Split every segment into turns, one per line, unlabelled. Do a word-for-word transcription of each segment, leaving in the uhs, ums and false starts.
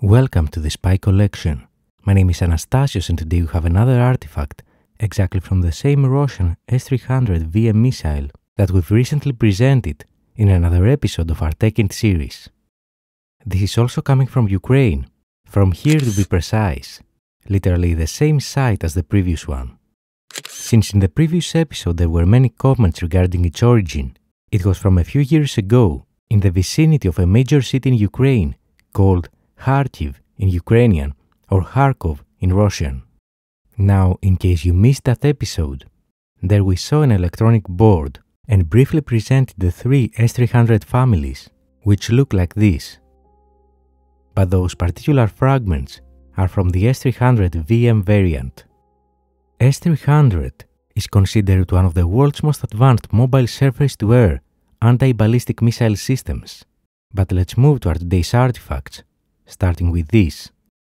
Welcome to the Spy Collection. My name is Anastasios and today we have another artifact, exactly from the same Russian S three hundred V M missile that we've recently presented in another episode of our Techint series. This is also coming from Ukraine, from here to be precise, literally the same site as the previous one. Since in the previous episode there were many comments regarding its origin, it was from a few years ago, in the vicinity of a major city in Ukraine called Kharkiv in Ukrainian or Kharkov in Russian. Now, in case you missed that episode, there we saw an electronic board and briefly presented the three S three hundred families, which look like this. But those particular fragments are from the S three hundred V M variant. S three hundred is considered one of the world's most advanced mobile surface-to-air anti-ballistic missile systems. But let's move to our today's artifacts, starting with this.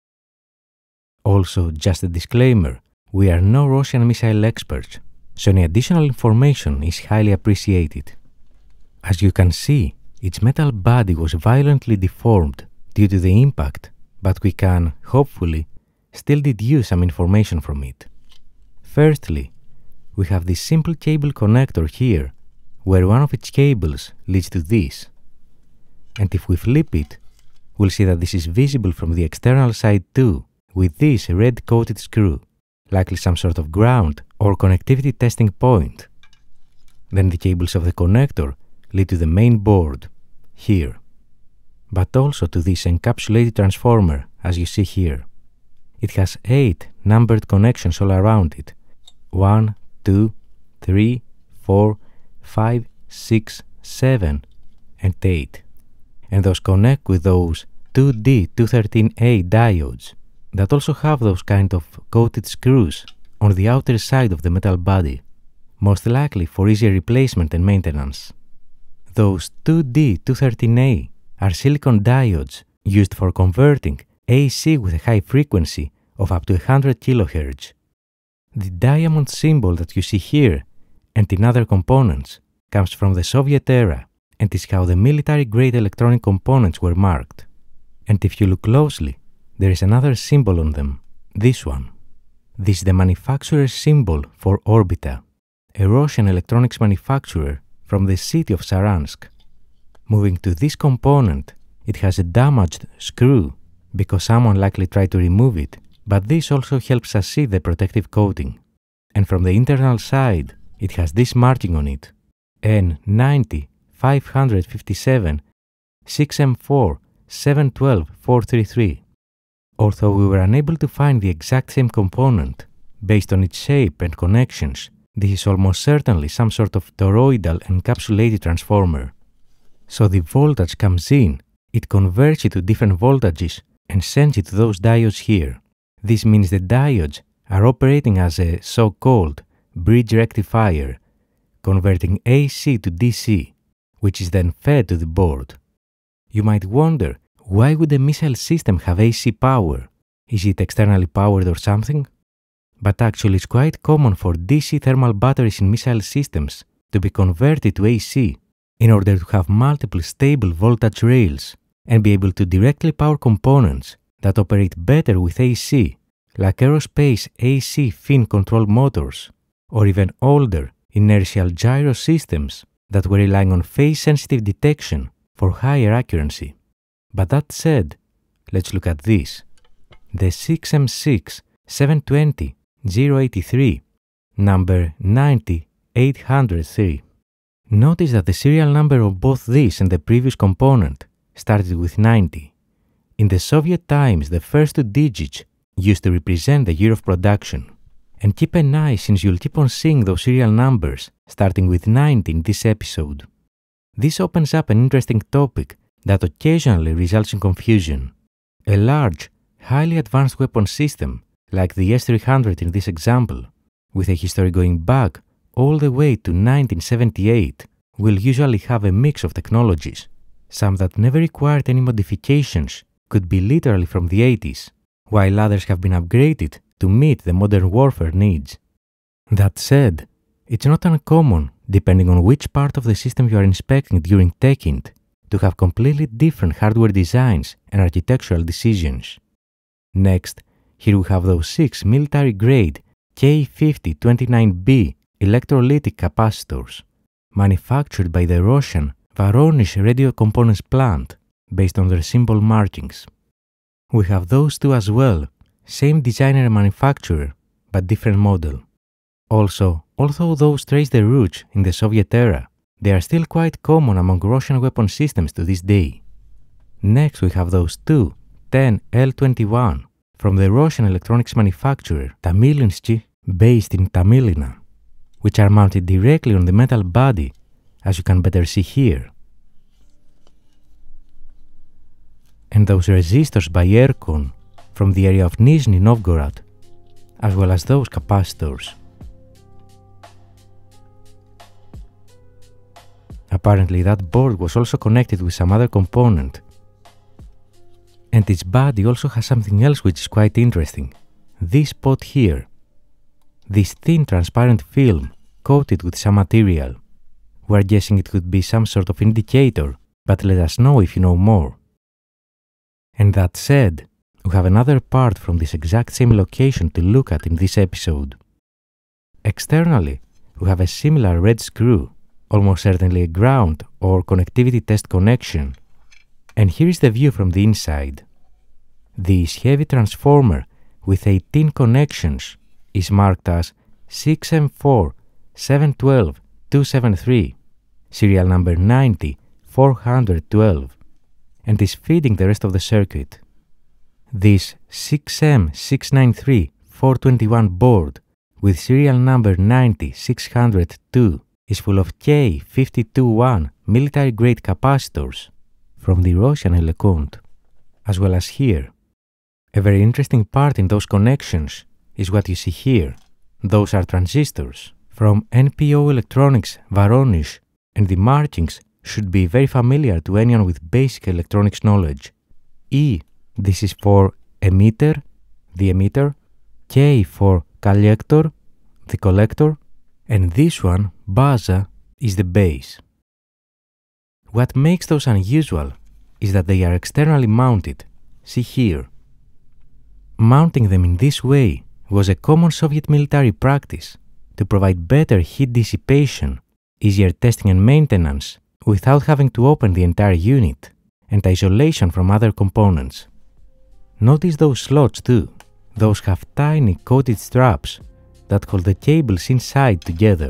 Also, just a disclaimer, we are no Russian missile experts, so any additional information is highly appreciated. As you can see, its metal body was violently deformed due to the impact, but we can, hopefully, still deduce some information from it. Firstly, we have this simple cable connector here, where one of its cables leads to this. And if we flip it, we'll see that this is visible from the external side too, with this red-coated screw, likely some sort of ground or connectivity testing point. Then the cables of the connector lead to the main board, here, but also to this encapsulated transformer, as you see here. It has eight numbered connections all around it. one, two, three, four, five, six, seven, and eight. And those connect with those two D two thirteen A diodes that also have those kind of coated screws on the outer side of the metal body, most likely for easier replacement and maintenance. Those two D two thirteen A are silicon diodes used for converting A C with a high frequency of up to one hundred kilohertz. The diamond symbol that you see here and in other components comes from the Soviet era and is how the military-grade electronic components were marked. And if you look closely, there is another symbol on them, this one. This is the manufacturer's symbol for Orbita, a Russian electronics manufacturer from the city of Saransk. Moving to this component, it has a damaged screw because someone likely tried to remove it, but this also helps us see the protective coating. And from the internal side, it has this marking on it, N ninety five fifty-seven six M four seven one two four three three. Although we were unable to find the exact same component, based on its shape and connections, this is almost certainly some sort of toroidal encapsulated transformer. So the voltage comes in, it converts it to different voltages and sends it to those diodes here. This means the diodes are operating as a so-called bridge rectifier, converting A C to D C, which is then fed to the board. You might wonder, why would a missile system have A C power? Is it externally powered or something? But actually it's quite common for D C thermal batteries in missile systems to be converted to A C in order to have multiple stable voltage rails and be able to directly power components that operate better with A C, like aerospace A C fin control motors, or even older inertial gyro systems that were relying on phase-sensitive detection for higher accuracy. But that said, let's look at this. The six M six seven twenty zero eighty-three, number ninety eight hundred three. Notice that the serial number of both this and the previous component started with ninety. In the Soviet times, the first two digits used to represent the year of production. And keep an eye since you'll keep on seeing those serial numbers starting with ninety in this episode. This opens up an interesting topic that occasionally results in confusion. A large, highly advanced weapon system, like the S three hundred in this example, with a history going back all the way to nineteen seventy-eight, will usually have a mix of technologies. Some that never required any modifications could be literally from the eighties, while others have been upgraded to meet the modern warfare needs. That said, it's not uncommon, depending on which part of the system you are inspecting during Techint, to have completely different hardware designs and architectural decisions. Next, here we have those six military-grade K fifty twenty-nine B electrolytic capacitors, manufactured by the Russian Voronezh Radio Components plant based on their symbol markings. We have those two as well, same designer and manufacturer, but different model. Also, although those trace their roots in the Soviet era, they are still quite common among Russian weapon systems to this day. Next, we have those two ten L twenty-one from the Russian electronics manufacturer Tamilinsky, based in Tamilina, which are mounted directly on the metal body, as you can better see here. And those resistors by Erkon from the area of Nizhny Novgorod, as well as those capacitors. Apparently that board was also connected with some other component. And its body also has something else which is quite interesting. This spot here. This thin transparent film coated with some material. We're guessing it could be some sort of indicator, but let us know if you know more. And that said, we have another part from this exact same location to look at in this episode. Externally, we have a similar red screw, almost certainly a ground or connectivity test connection. And here is the view from the inside. This heavy transformer with eighteen connections is marked as six M four seven one two two seven three, serial number ninety four twelve, and is feeding the rest of the circuit. This six M six nine three four two one board with serial number ninety six oh two is full of K five two twenty-one military-grade capacitors from the Russian Elekont, as well as here. A very interesting part in those connections is what you see here. Those are transistors from N P O Electronics Voronezh, and the markings should be very familiar to anyone with basic electronics knowledge. E, this is for emitter, the emitter, K for collector, the collector, and this one, baza, is the base. What makes those unusual is that they are externally mounted. See here. Mounting them in this way was a common Soviet military practice to provide better heat dissipation, easier testing and maintenance, without having to open the entire unit, and isolation from other components. Notice those slots too. Those have tiny coated straps that hold the cables inside together.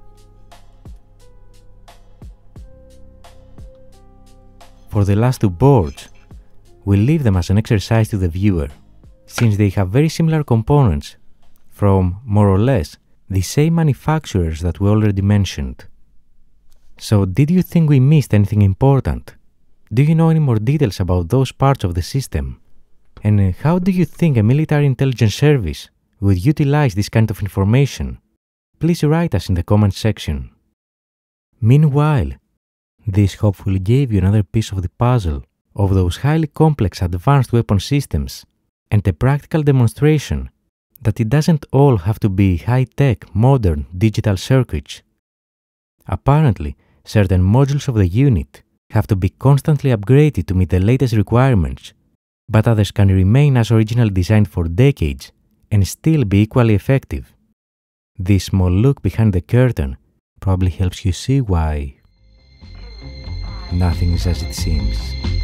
For the last two boards, we'll leave them as an exercise to the viewer, since they have very similar components from, more or less, the same manufacturers that we already mentioned. So, did you think we missed anything important? Do you know any more details about those parts of the system? And how do you think a military intelligence service would utilize this kind of information? Please write us in the comments section. Meanwhile, this hopefully gave you another piece of the puzzle of those highly complex advanced weapon systems, and a practical demonstration that it doesn't all have to be high-tech, modern, digital circuits. Apparently, certain modules of the unit have to be constantly upgraded to meet the latest requirements, but others can remain as originally designed for decades and still be equally effective. This small look behind the curtain probably helps you see why nothing is as it seems.